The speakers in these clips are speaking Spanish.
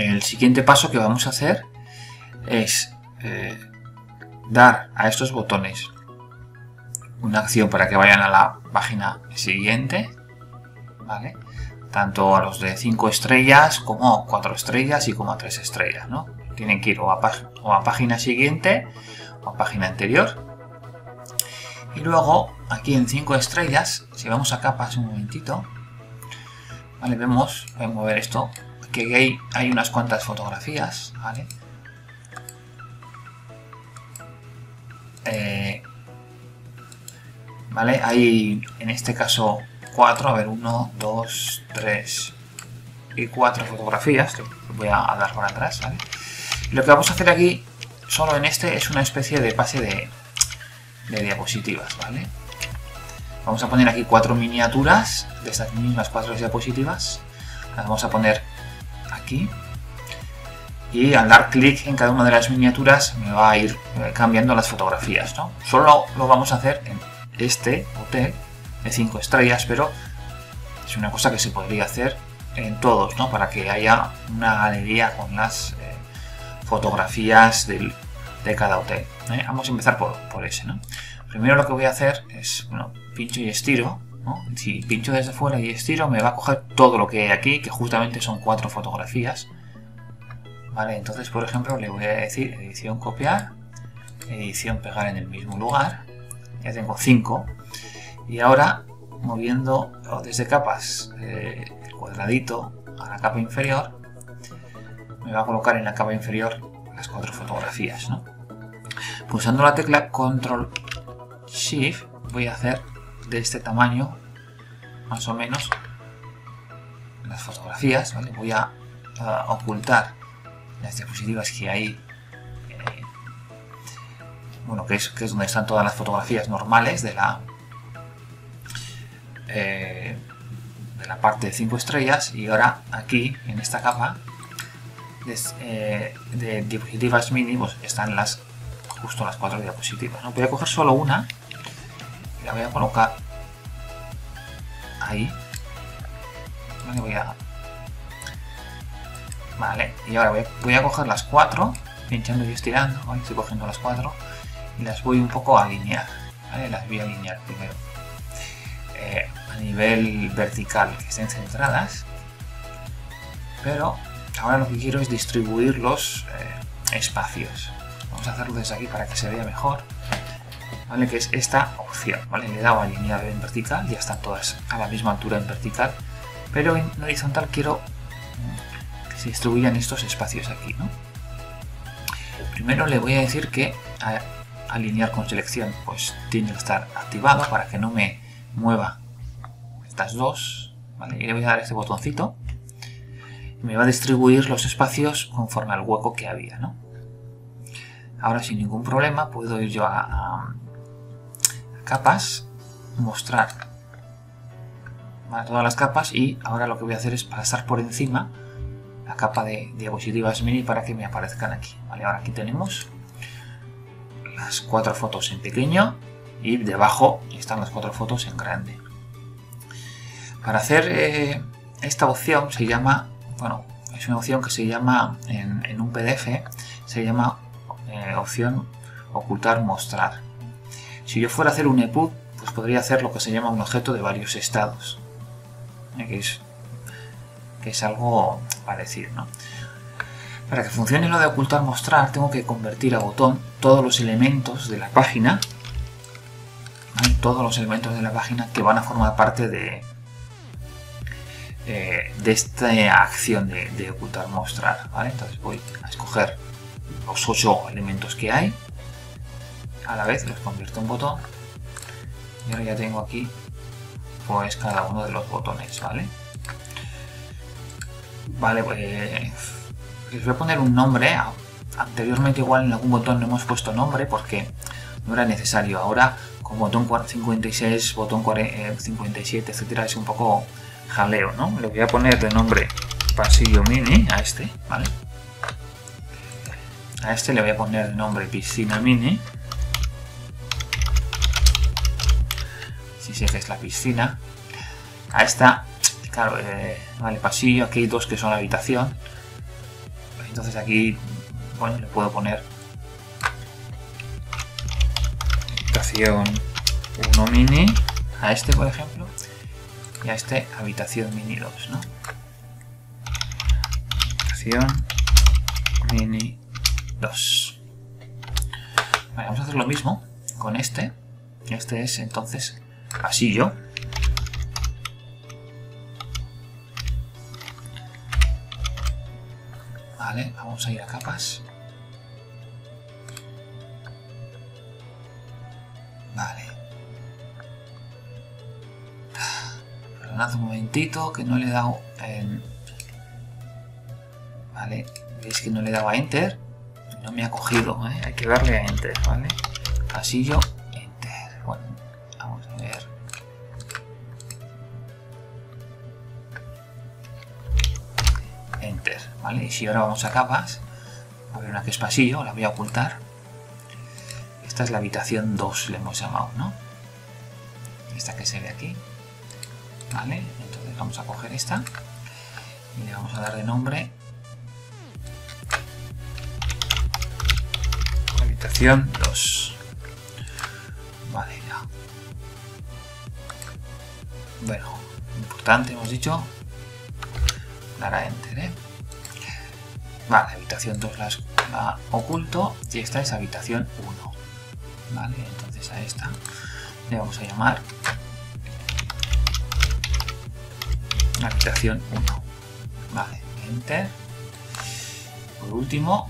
el siguiente paso que vamos a hacer es dar a estos botones una acción para que vayan a la página siguiente, ¿vale? Tanto a los de 5 estrellas como 4 estrellas y como a 3 estrellas, ¿no? Tienen que ir o a página siguiente o a página anterior. Y luego aquí en 5 estrellas, si vamos a capas un momentito, ¿vale? Vemos, voy a mover esto, que hay unas cuantas fotografías, ¿vale? ¿Vale? Hay en este caso 4, a ver, 1, 2, 3 y 4 fotografías. Voy a dar para atrás, ¿vale? Y lo que vamos a hacer aquí, solo en este, es una especie de pase de diapositivas, ¿vale? Vamos a poner aquí 4 miniaturas de estas mismas 4 diapositivas. Las vamos a poner aquí. Y al dar clic en cada una de las miniaturas me va a ir cambiando las fotografías, ¿no? Solo lo vamos a hacer en este hotel de 5 estrellas, pero es una cosa que se podría hacer en todos, ¿no? Para que haya una galería con las fotografías de cada hotel, ¿eh? Vamos a empezar por ese, ¿no? Primero lo que voy a hacer es, bueno, pincho y estiro, ¿no? Si pincho desde fuera y estiro me va a coger todo lo que hay aquí, que justamente son 4 fotografías. Vale, entonces por ejemplo le voy a decir edición copiar, edición pegar en el mismo lugar. Ya tengo 5 y ahora moviendo desde capas el cuadradito a la capa inferior me va a colocar en la capa inferior las 4 fotografías, ¿no? Pulsando la tecla Control Shift voy a hacer de este tamaño más o menos las fotografías, ¿vale? Voy a ocultar las diapositivas que hay, bueno, que es donde están todas las fotografías normales de la parte de 5 estrellas, y ahora aquí en esta capa de diapositivas mini pues están justo las 4 diapositivas, ¿no? Voy a coger solo una y la voy a colocar ahí, ¿vale? Vale, y ahora voy a coger las 4, pinchando y estirando, ¿vale? Estoy cogiendo las 4 y las voy un poco a alinear, ¿vale? Las voy a alinear primero a nivel vertical, que estén centradas, pero ahora lo que quiero es distribuir los espacios. Vamos a hacerlo desde aquí para que se vea mejor, ¿vale? Que es esta opción, ¿vale? Le he dado a alinear en vertical, ya están todas a la misma altura en vertical, pero en horizontal quiero se distribuyan estos espacios aquí, ¿no? Primero le voy a decir que alinear con selección pues tiene que estar activado para que no me mueva estas dos, ¿vale? Y le voy a dar este botoncito y me va a distribuir los espacios conforme al hueco que había, ¿no? Ahora sin ningún problema puedo ir yo a capas, mostrar, ¿vale? Todas las capas, y ahora lo que voy a hacer es pasar por encima la capa de diapositivas mini para que me aparezcan aquí, ¿vale? Ahora aquí tenemos las 4 fotos en pequeño y debajo están las 4 fotos en grande. Para hacer esta opción se llama, bueno, es una opción que se llama en un PDF, se llama opción ocultar mostrar. Si yo fuera a hacer un EPUB, pues podría hacer lo que se llama un objeto de varios estados, que es algo parecido, ¿no? Para que funcione lo de ocultar mostrar tengo que convertir a botón todos los elementos de la página, ¿vale? Todos los elementos de la página que van a formar parte de esta acción de ocultar mostrar, ¿vale? Entonces voy a escoger los 8 elementos que hay, a la vez los convierto en botón y ahora ya tengo aquí pues cada uno de los botones, ¿vale? Vale, pues les voy a poner un nombre. Anteriormente igual en algún botón no hemos puesto nombre porque no era necesario. Ahora con botón 56, botón 57, etcétera, es un poco jaleo, ¿no? Le voy a poner de nombre pasillo mini a este, ¿vale? A este le voy a poner de nombre piscina mini. Si sé que es la piscina. A esta, claro, vale, pasillo, aquí hay 2 que son la habitación. Entonces aquí, bueno, le puedo poner habitación 1 mini a este, por ejemplo, y a este habitación mini 2, ¿no? Habitación mini 2. Vale, vamos a hacer lo mismo con este. Este es entonces pasillo. Vale, vamos a ir a capas. Vale. Perdonad un momentito que no le he dado en... Vale, veis que no le he dado a Enter. No me ha cogido, ¿eh? Hay que darle a Enter, ¿vale? Pasillo, Enter. Bueno, vamos a ver. Enter, ¿vale? Y si ahora vamos a capas, a ver una que es pasillo, la voy a ocultar. Esta es la habitación 2, le hemos llamado, ¿no? Esta que se ve aquí. Vale, entonces vamos a coger esta y le vamos a dar de nombre habitación 2. Vale, ya. Bueno, importante, hemos dicho. Dar a Enter, ¿eh? Vale, habitación 2 la oculto y esta es habitación 1. Vale, entonces a esta le vamos a llamar habitación 1. Vale, Enter. Por último,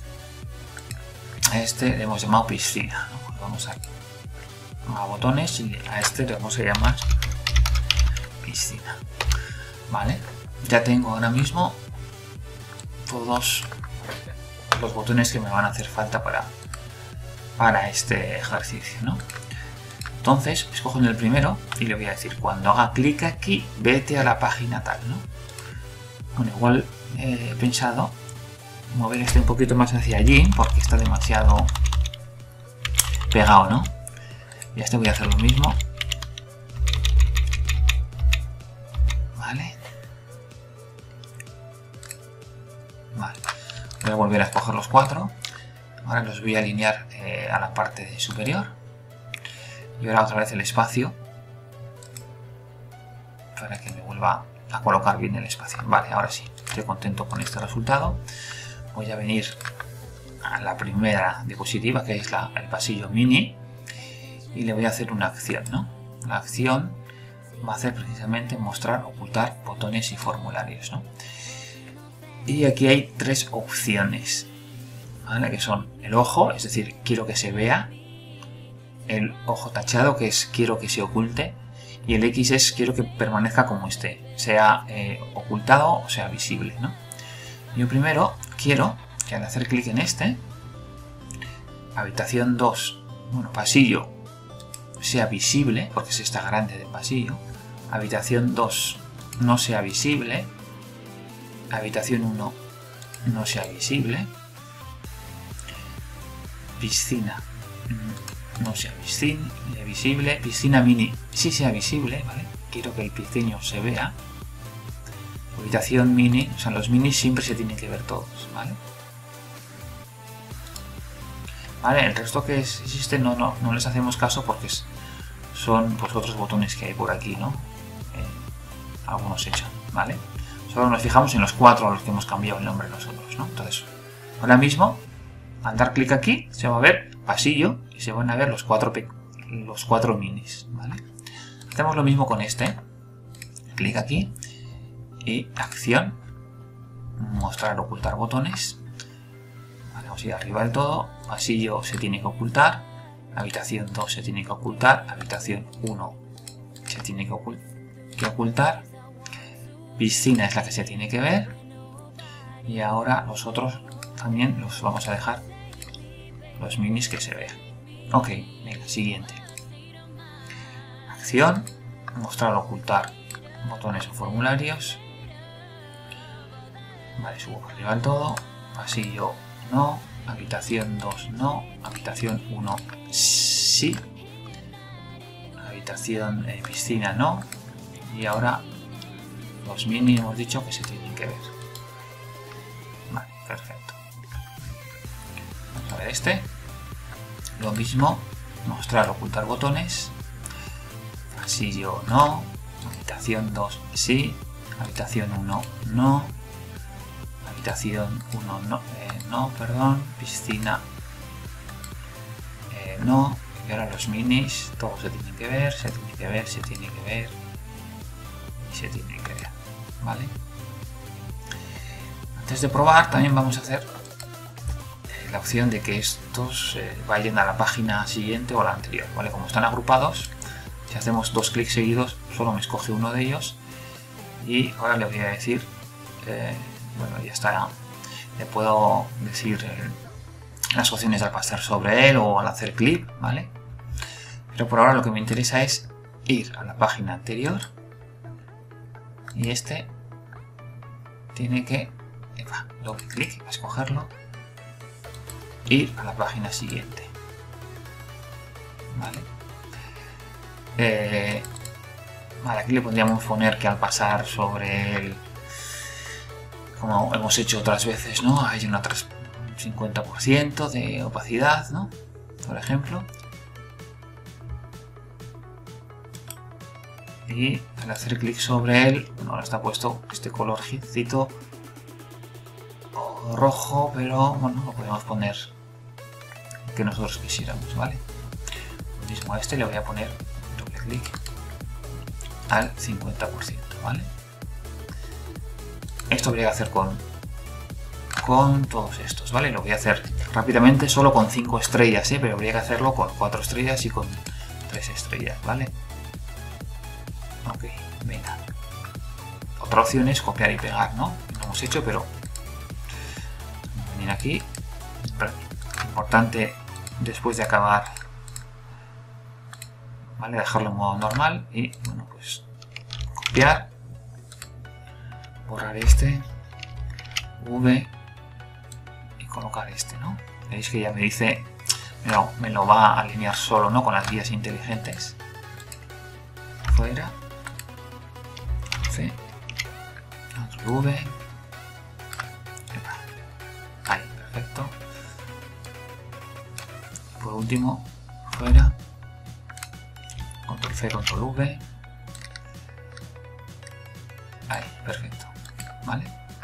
a este le hemos llamado piscina, ¿no? Pues vamos a botones y a este le vamos a llamar piscina. Vale, ya tengo ahora mismo todos los botones que me van a hacer falta para este ejercicio, ¿no? Entonces, escojo en el primero y le voy a decir, cuando haga clic aquí, vete a la página tal, ¿no? Bueno, igual he pensado mover este un poquito más hacia allí, porque está demasiado pegado, ¿no? Y a este voy a hacer lo mismo. Vale. Vale. Voy a volver a escoger los 4. Ahora los voy a alinear a la parte superior. Y ahora otra vez el espacio para que me vuelva a colocar bien el espacio. Vale, ahora sí, estoy contento con este resultado. Voy a venir a la primera diapositiva, que es el pasillo mini, y le voy a hacer una acción, ¿no? La acción va a hacer precisamente mostrar, ocultar botones y formularios, ¿no? Y aquí hay 3 opciones, ¿vale? Que son el ojo, es decir, quiero que se vea; el ojo tachado, que es quiero que se oculte; y el X es quiero que permanezca como esté, sea ocultado o sea visible, ¿no? Yo primero quiero que al hacer clic en este, habitación 2, bueno, pasillo, sea visible, porque es esta grande del pasillo; habitación 2 no sea visible; habitación 1 no sea visible; piscina no sea visible; piscina mini sí sea visible, ¿vale? Quiero que el pisciño se vea. Habitación mini, o sea, los minis siempre se tienen que ver todos, ¿vale? Vale, el resto que existe no les hacemos caso porque son pues otros botones que hay por aquí, ¿no? Algunos hechos, ¿vale? Solo nos fijamos en los 4 a los que hemos cambiado el nombre nosotros, ¿no? Entonces, ahora mismo, al dar clic aquí, se va a ver pasillo y se van a ver los 4 minis, ¿vale? Hacemos lo mismo con este. Clic aquí y acción, mostrar, ocultar botones. Vale, vamos a ir arriba del todo. Pasillo se tiene que ocultar, habitación 2 se tiene que ocultar, habitación 1 se tiene que ocultar, piscina es la que se tiene que ver, y ahora los otros también los vamos a dejar los minis que se vean. Ok, venga, siguiente. Acción, mostrar, ocultar botones o formularios. Vale, subo arriba del todo. Pasillo no, habitación 2 no, habitación 1 sí, habitación piscina no, y ahora los mini hemos dicho que se tienen que ver. Vale, Perfecto. Vamos a ver este. Lo mismo, mostrar, ocultar botones. Pasillo no. Habitación 2 sí. Habitación 1 no. Habitación 1 no. No, perdón. Piscina no. Y ahora los minis, todos se tienen que ver, se tiene que ver, se tiene que ver y se tiene que ver. ¿Vale? Antes de probar también vamos a hacer la opción de que estos vayan a la página siguiente o a la anterior. ¿Vale? Como están agrupados, si hacemos 2 clics seguidos solo me escoge uno de ellos y ahora le voy a decir, bueno, ya está, le puedo decir las opciones al pasar sobre él o al hacer clic, ¿vale? Pero por ahora lo que me interesa es ir a la página anterior y este tiene que, doble clic para escogerlo, ir a la página siguiente. Vale. Vale, aquí le podríamos poner que al pasar sobre él, como hemos hecho otras veces, ¿no? Hay un 50% de opacidad, ¿no? Por ejemplo. Y al hacer clic sobre él, bueno, ahora está puesto este colorcito rojo, pero bueno, lo podemos poner que nosotros quisiéramos, ¿vale? Lo mismo a este le voy a poner doble clic al 50%, ¿vale? Esto habría que hacer con todos estos, ¿vale? Lo voy a hacer rápidamente solo con 5 estrellas, ¿eh? Pero habría que hacerlo con 4 estrellas y con 3 estrellas, ¿vale? Ok, venga. Otra opción es copiar y pegar, ¿no? Lo hemos hecho, pero vamos a venir aquí. Importante después de acabar, ¿vale? Dejarlo en modo normal y, bueno, pues copiar, borrar este, V y colocar este, ¿no? Veis que ya me dice, me lo va a alinear solo, ¿no? Con las guías inteligentes. Fuera. C. Otro V. Ahí, perfecto. Por último, fuera. Control C, control V. Ahí, perfecto. ¿Vale?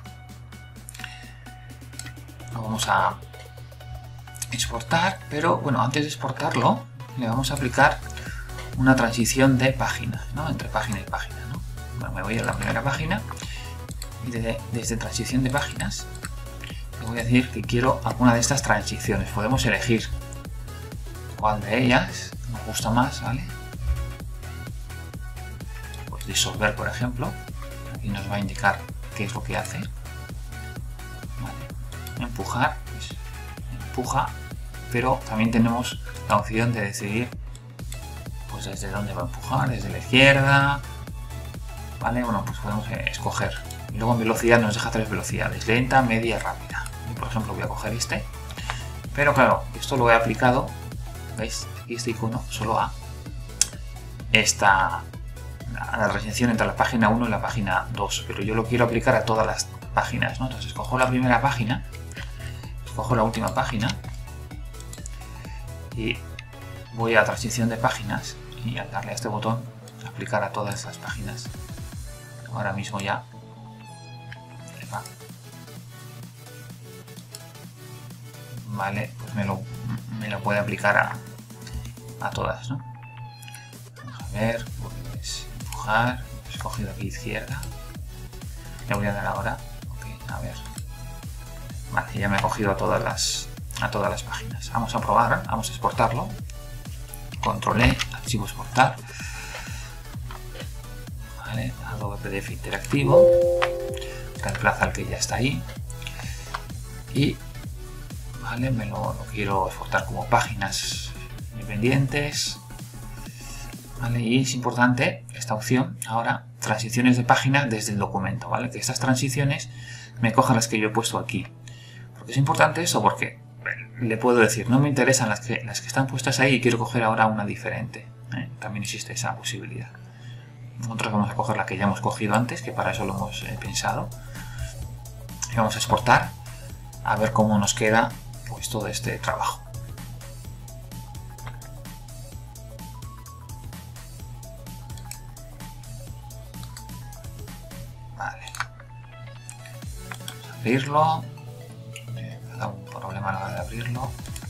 Lo vamos a exportar, pero bueno, antes de exportarlo, le vamos a aplicar una transición de página, ¿no? Entre página y página, ¿no? Bueno, me voy a la primera página y desde transición de páginas le voy a decir que quiero alguna de estas transiciones. Podemos elegir cuál de ellas nos gusta más, ¿vale? Pues disolver, por ejemplo. Aquí nos va a indicar qué es lo que hace. ¿Vale? Empujar, pues empuja, pero también tenemos la opción de decidir pues desde dónde va a empujar, desde la izquierda, ¿vale? Bueno, pues podemos escoger. Y luego en velocidad nos deja 3 velocidades, lenta, media y rápida. Y por ejemplo voy a coger este, pero claro, esto lo he aplicado, ¿veis? Aquí este icono solo a la transición entre la página 1 y la página 2, pero yo lo quiero aplicar a todas las páginas, ¿no? Entonces escojo la primera página, escojo la última página y voy a transición de páginas y al darle a este botón aplicar a todas las páginas. Ahora mismo ya vale, pues me lo puede aplicar a todas, ¿no? Vamos a ver, pues empujar, he escogido aquí izquierda, le voy a dar ahora, okay, a ver, vale, ya me ha cogido a todas las páginas. Vamos a probar, vamos a exportarlo. Control E, archivo exportar. Vale, Adobe PDF interactivo. Reemplaza el que ya está ahí. Y vale, lo quiero exportar como páginas independientes. Vale, y es importante esta opción ahora, transiciones de página desde el documento, ¿vale? Que estas transiciones me cojan las que yo he puesto aquí. Porque es importante eso, porque le puedo decir, no me interesan las que están puestas ahí y quiero coger ahora una diferente. También existe esa posibilidad. Nosotros vamos a coger la que ya hemos cogido antes, que para eso lo hemos pensado. Y vamos a exportar. a ver cómo nos queda pues todo este trabajo. Vale, vamos a abrirlo. Me ha dado un problema a la hora de abrirlo.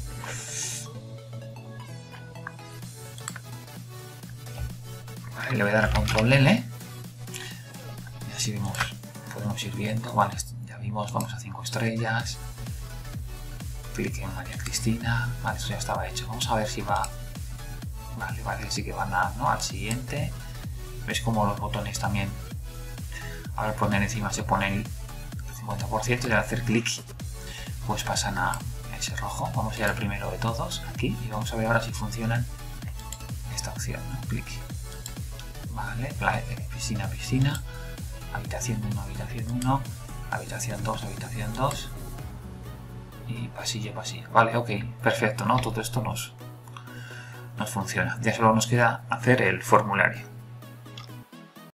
Vale, le voy a dar control L y así vemos, podemos ir viendo. Vale, ya vimos, vamos a 5 estrellas. Clic en María Cristina. Vale, esto ya estaba hecho. Vamos a ver si va. Vale, vale, sí que van a, ¿no?, al siguiente. ¿Veis como los botones también, al poner encima se pone el 50% y al hacer clic pues pasan a ese rojo? Vamos a ir al primero de todos aquí y vamos a ver ahora si funcionan esta opción, ¿no? Clic. Vale, piscina, piscina, habitación 1, habitación 1, habitación 2, habitación 2 y pasillo, pasillo. Vale, ok, perfecto, ¿no? Todo esto nos funciona. Ya solo nos queda hacer el formulario.